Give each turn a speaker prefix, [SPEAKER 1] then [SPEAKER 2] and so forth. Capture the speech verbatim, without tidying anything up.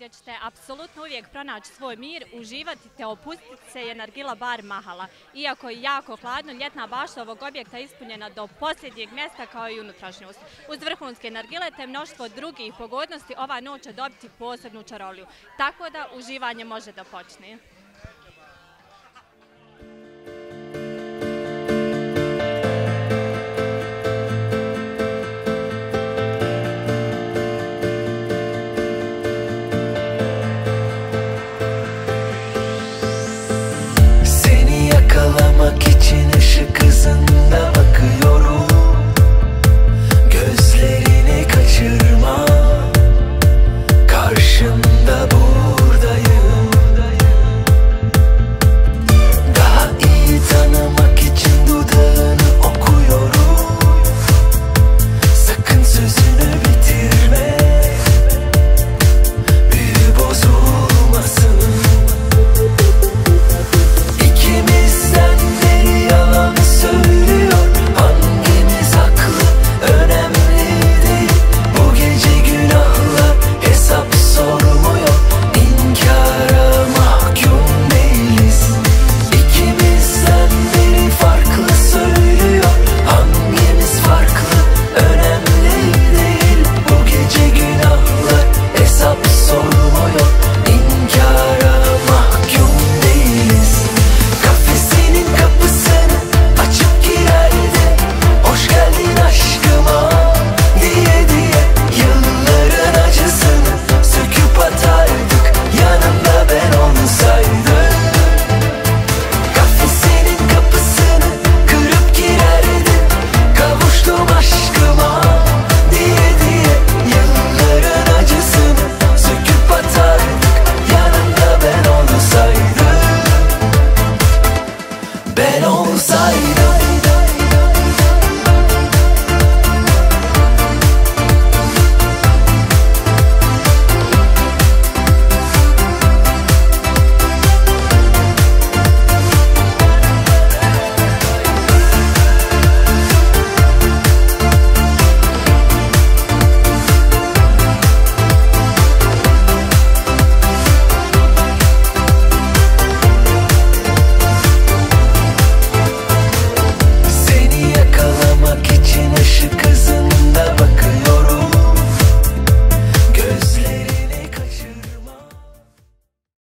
[SPEAKER 1] gdje ćete apsolutno uvijek pronaći svoj mir, uživati te opustiti se je Nargila bar Mahala. Iako je jako hladno, ljetna bašta ovog objekta je ispunjena do posljednjeg mjesta kao i unutrašnjost. Uz vrhunske nargile te mnoštvo drugih pogodnosti ova noć će dobiti posebnu čaroliju. Tako da uživanje može da počne.
[SPEAKER 2] Seni yakalamak için